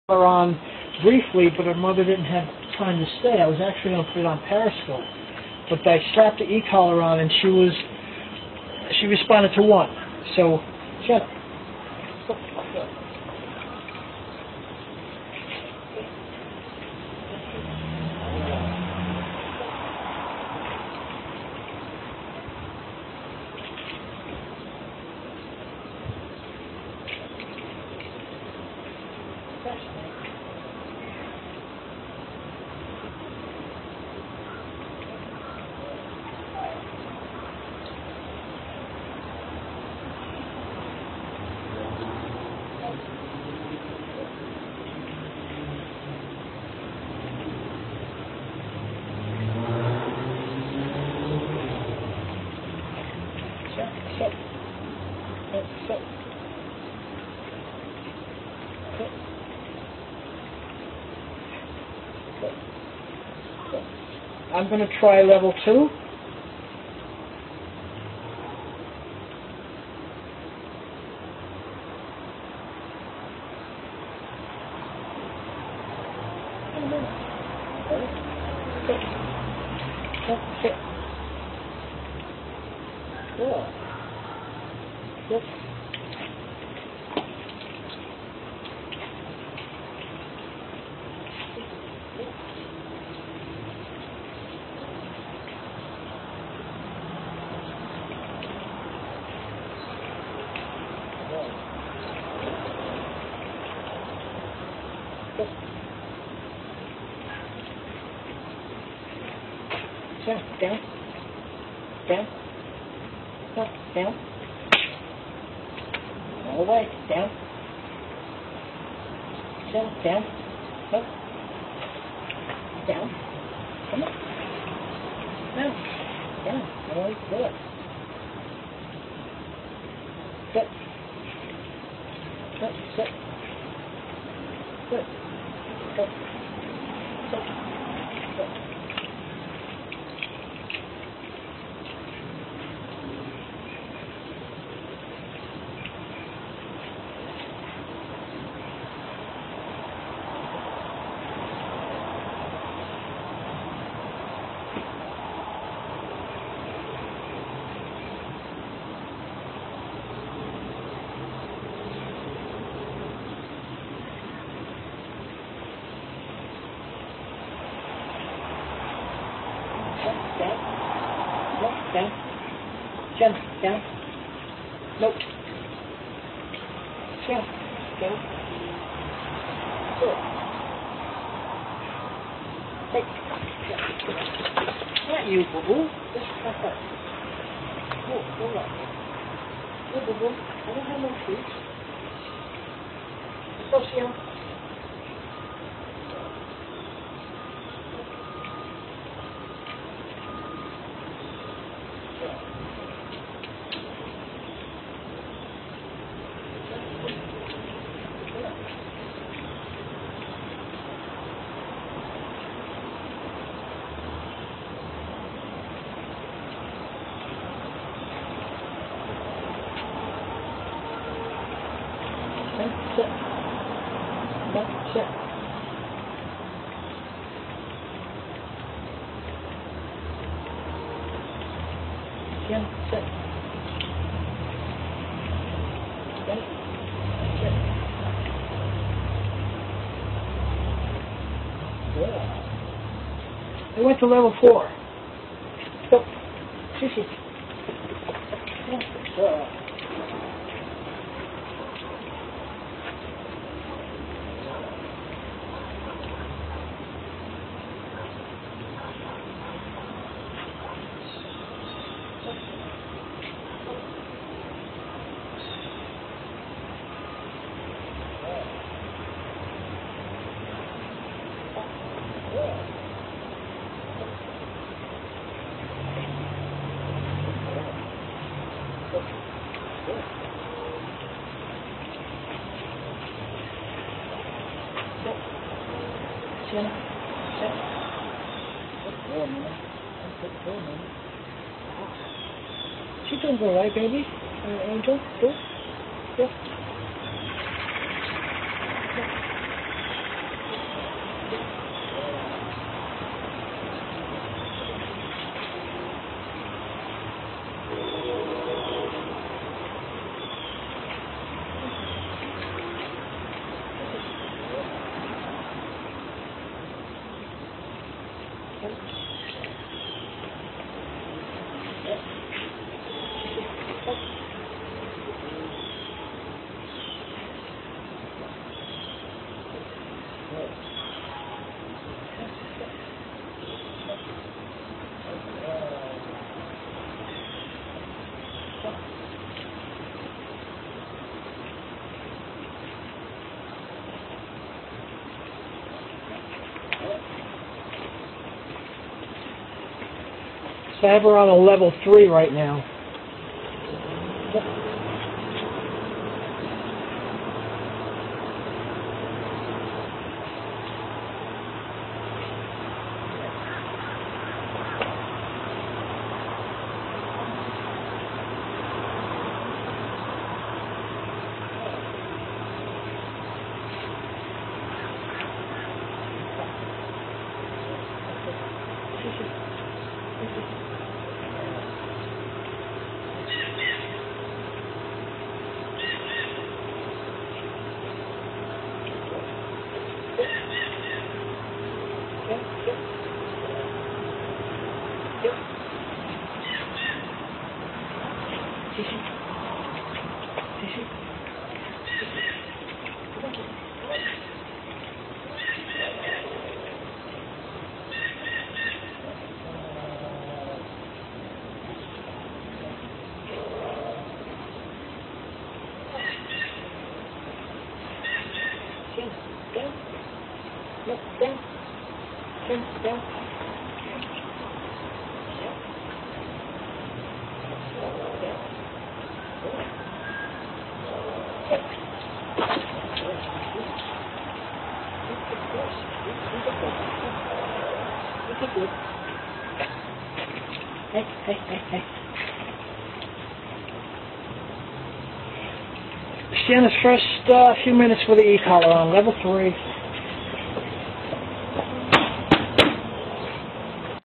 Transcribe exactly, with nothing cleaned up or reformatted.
her on briefly, but her mother didn't have time to stay. I was actually going to put it on Periscope, but I slapped the e-collar on, and she was she responded to one. So, Sienna. Sit. Sit. Sit. Sit. Sit. Sit. I'm going to try level two. Sit. Sit. Sit. Good. Sit. Sit. Down. Down. Up, down. All the way. Down. Down. Down. Up. Down. Come on. Down. Down. All right. Good. Sit. Sit. Sit. Good. Sit. Sit. Sit. Down. Nope. Down. Chin. Down. Nope. Chin. Down. Good. Hey. Not you, boo-boo. Just like that. Oh, go right. Hey, boo-boo. I don't have no treats. Let's go, Sienna. Sit. Yep, sit. Again, sit. Again, sit. Good. We went to level four. Go. Sissy. Good. Sienna, sit. Good girl, man. Good girl, man. She's doing all right, baby. Uh, Angel, good. Good. So I have her on a level three right now. Hey, hey, hey, hey. Sienna's first uh, few minutes with the e-collar on, level three.